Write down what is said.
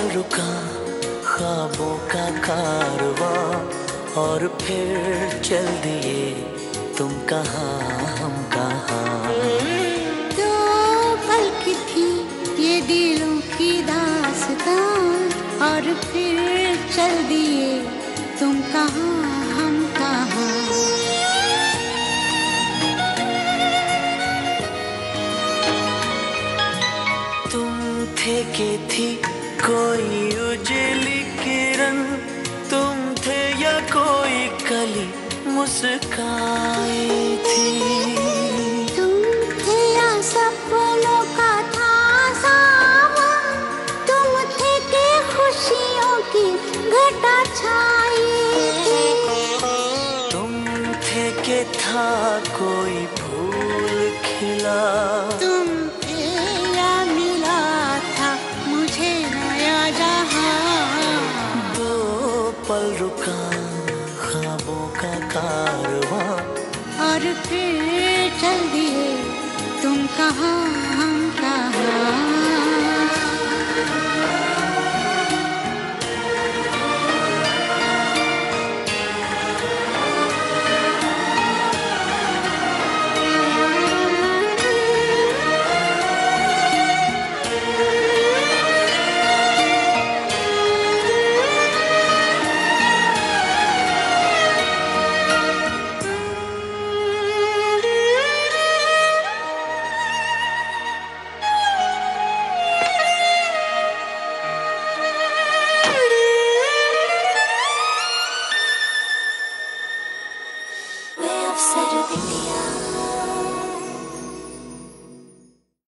रुका ख्वाबों का कारवां और फिर चल दिए तुम कहाँ हम कहाँ। दो पल की थी ये दिलों की दास्तां और फिर चल दिए तुम कहाँ हम कहाँ। तुम थे कि थी कोई उजली किरण, तुम थे या कोई कली मुस्काई थी। तुम थे या सपनों का था सावन, तुम थे के खुशियों की घटा छाई थी। तुम थे के था कोई फूल खिला, तुम थे या मिला था मुझे नया जहां। दो पल रुका ख्वाबों का कारवां और फिर चल दिए तुम कहाँ हम कहाँ।